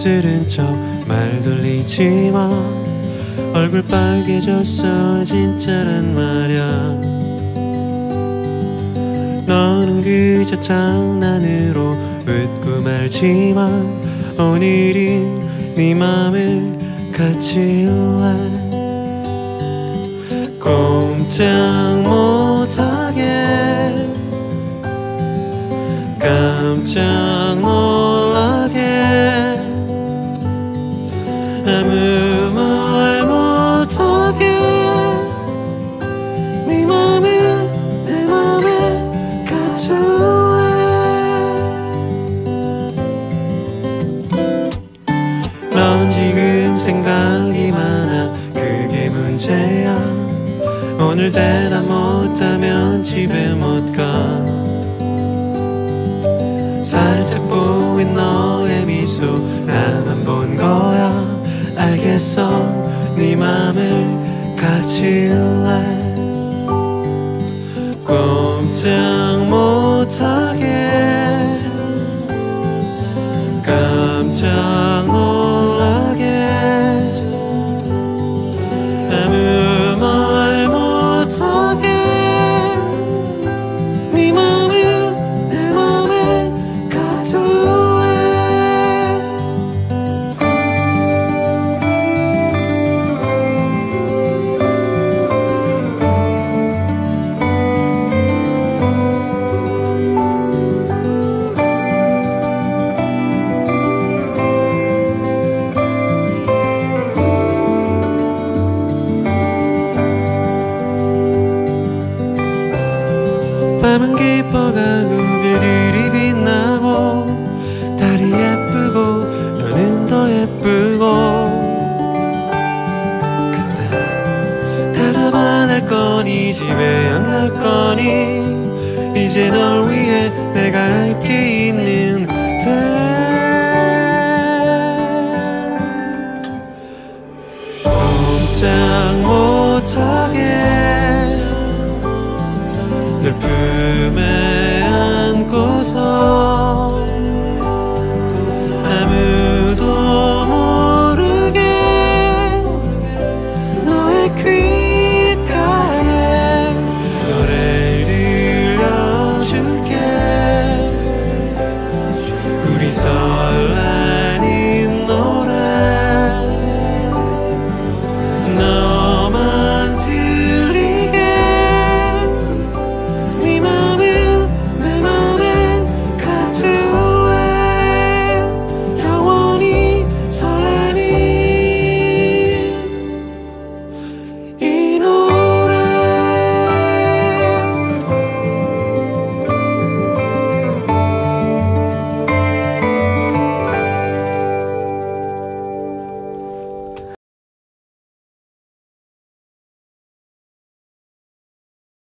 들은 척 말 돌리지마. 얼굴 빨개졌어 진짜란 말야. 너는 그저 장난으로 웃고 말지만 오늘은 네 맘을 같이래. 꼼짝 못하게 깜짝 놀라게 아무 말 못하게 네 맘을 내 맘에 가져와. 넌 지금 생각이 많아 그게 문제야. 오늘 대답 못하면 집에 못 가. 살짝 보인 너의 미소 나만 본 거야. 알겠어 네 맘을 가질래. 꼼짝 못하게 깜짝 놀라게 아무 말 못하게 네 맘을 내 맘에 가져와. 밤은 깊어가고 별들이 빛나고 달이 예쁘고 너는 더 예쁘고. 근데 대답 안 할 거니 집에 안 갈 거니 이제 널 위해 내가 할 게 있는데. 꼼짝 못하게 널 품에